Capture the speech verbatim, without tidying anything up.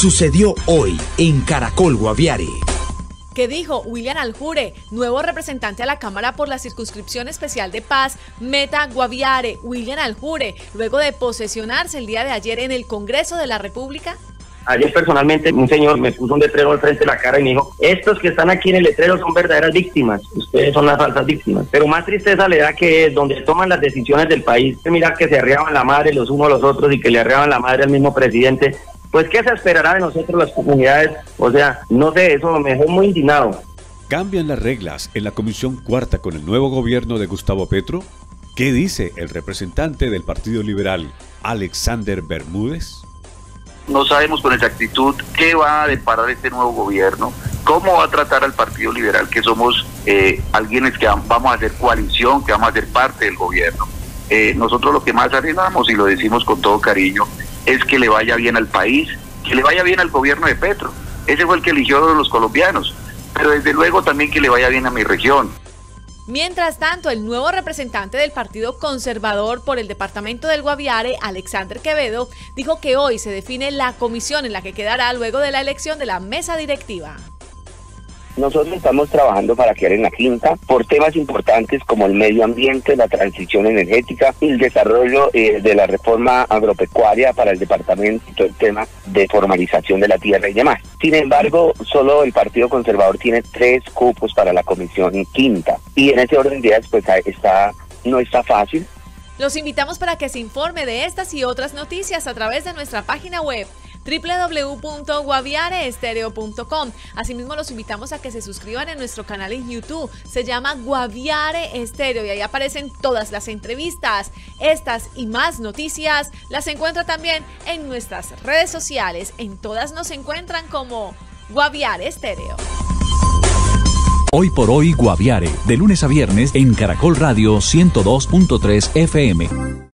sucedió hoy en Caracol Guaviare. ¿Qué dijo William Aljure, nuevo representante a la Cámara por la Circunscripción Especial de Paz, Meta Guaviare? William Aljure, luego de posesionarse el día de ayer en el Congreso de la República. Ayer personalmente un señor me puso un letrero al frente de la cara y me dijo: estos que están aquí en el letrero son verdaderas víctimas, ustedes son las falsas víctimas. Pero más tristeza le da que donde toman las decisiones del país, mira que se arreaban la madre los unos a los otros y que le arreaban la madre al mismo presidente. Pues ¿qué se esperará de nosotros las comunidades? O sea, no sé, eso me dejó muy indignado. ¿Cambian las reglas en la Comisión Cuarta con el nuevo gobierno de Gustavo Petro? ¿Qué dice el representante del Partido Liberal, Alexander Bermúdez? No sabemos con exactitud qué va a deparar este nuevo gobierno, cómo va a tratar al Partido Liberal, que somos eh, alguienes que vamos a hacer coalición, que vamos a ser parte del gobierno. Eh, nosotros lo que más anhelamos, y lo decimos con todo cariño, es que le vaya bien al país, que le vaya bien al gobierno de Petro. Ese fue el que eligió a los colombianos, pero desde luego también que le vaya bien a mi región. Mientras tanto, el nuevo representante del Partido Conservador por el departamento del Guaviare, Alexander Quevedo, dijo que hoy se define la comisión en la que quedará luego de la elección de la mesa directiva. Nosotros estamos trabajando para quedar en la quinta por temas importantes como el medio ambiente, la transición energética y el desarrollo eh, de la reforma agropecuaria para el departamento y todo el tema de formalización de la tierra y demás. Sin embargo, solo el Partido Conservador tiene tres cupos para la comisión quinta y en ese orden de ideas pues está, no está fácil. Los invitamos para que se informe de estas y otras noticias a través de nuestra página web doble u doble u doble u punto guaviare estéreo punto com. Asimismo, los invitamos a que se suscriban en nuestro canal en YouTube. Se llama Guaviare Estéreo y ahí aparecen todas las entrevistas. Estas y más noticias las encuentra también en nuestras redes sociales. En todas nos encuentran como Guaviare Estéreo. Hoy por hoy Guaviare, de lunes a viernes en Caracol Radio ciento dos punto tres F M.